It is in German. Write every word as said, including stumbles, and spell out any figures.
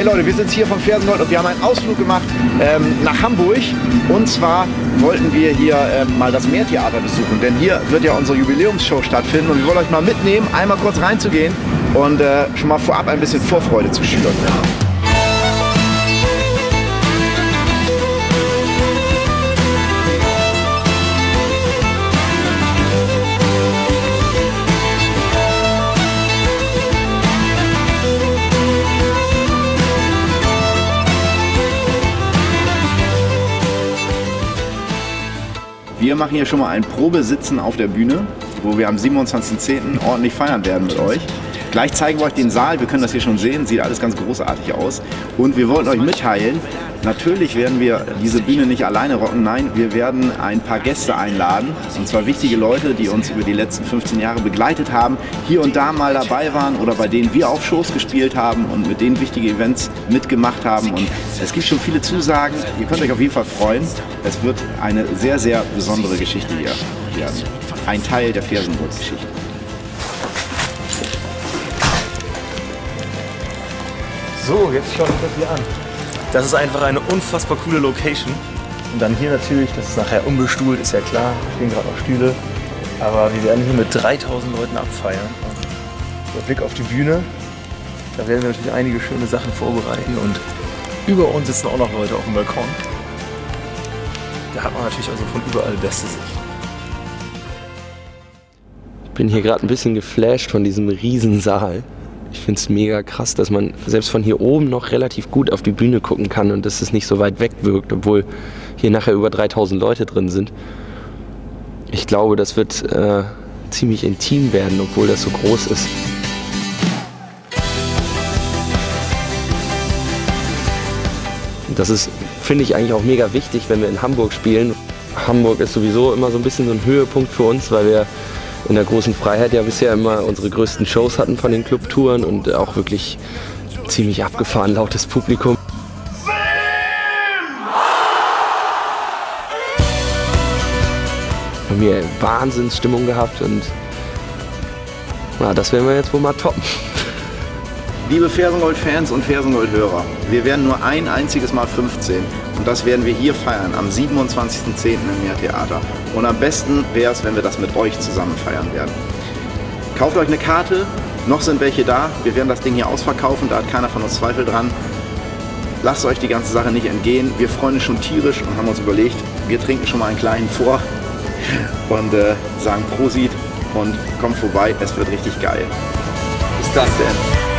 Leute, wir sind hier vom Fersengold und wir haben einen Ausflug gemacht ähm, nach Hamburg. Und zwar wollten wir hier ähm, mal das Meertheater besuchen, denn hier wird ja unsere Jubiläumsshow stattfinden und wir wollen euch mal mitnehmen, einmal kurz reinzugehen und äh, schon mal vorab ein bisschen Vorfreude zu schüren. Wir machen hier schon mal ein Probesitzen auf der Bühne, wo wir am siebenundzwanzigsten zehnten ordentlich feiern werden mit euch. Gleich zeigen wir euch den Saal, wir können das hier schon sehen, sieht alles ganz großartig aus. Und wir wollten euch mitteilen, natürlich werden wir diese Bühne nicht alleine rocken, nein, wir werden ein paar Gäste einladen. Und zwar wichtige Leute, die uns über die letzten fünfzehn Jahre begleitet haben, hier und da mal dabei waren oder bei denen wir auf Shows gespielt haben und mit denen wichtige Events mitgemacht haben. Und es gibt schon viele Zusagen, ihr könnt euch auf jeden Fall freuen. Es wird eine sehr, sehr besondere Geschichte hier werden. Ein Teil der Fersengold-Geschichte. So, jetzt schaut euch das hier an. Das ist einfach eine unfassbar coole Location. Und dann hier natürlich, das ist nachher unbestuhlt, ist ja klar. Stehen gerade noch Stühle. Aber wir werden hier mit dreitausend Leuten abfeiern. Der Blick auf die Bühne. Da werden wir natürlich einige schöne Sachen vorbereiten. Und über uns sitzen auch noch Leute auf dem Balkon. Da hat man natürlich also von überall beste Sicht. Ich bin hier gerade ein bisschen geflasht von diesem Riesensaal. Ich finde es mega krass, dass man selbst von hier oben noch relativ gut auf die Bühne gucken kann und dass es nicht so weit weg wirkt, obwohl hier nachher über dreitausend Leute drin sind. Ich glaube, das wird äh, ziemlich intim werden, obwohl das so groß ist. Und das ist, finde ich, eigentlich auch mega wichtig, wenn wir in Hamburg spielen. Hamburg ist sowieso immer so ein bisschen so ein Höhepunkt für uns, weil wir in der großen Freiheit ja bisher immer unsere größten Shows hatten von den Clubtouren und auch wirklich ziemlich abgefahren lautes Publikum. Haben wir Wahnsinnsstimmung gehabt und na, das werden wir jetzt wohl mal toppen. Liebe Fersengold-Fans und Fersengold-Hörer, wir werden nur ein einziges Mal fünfzehn und das werden wir hier feiern am siebenundzwanzigsten zehnten im Meertheater. Und am besten wäre es, wenn wir das mit euch zusammen feiern werden. Kauft euch eine Karte, noch sind welche da, wir werden das Ding hier ausverkaufen, da hat keiner von uns Zweifel dran. Lasst euch die ganze Sache nicht entgehen, wir freuen uns schon tierisch und haben uns überlegt, wir trinken schon mal einen kleinen vor und äh, sagen Prosit und kommt vorbei, es wird richtig geil. Bis dann denn.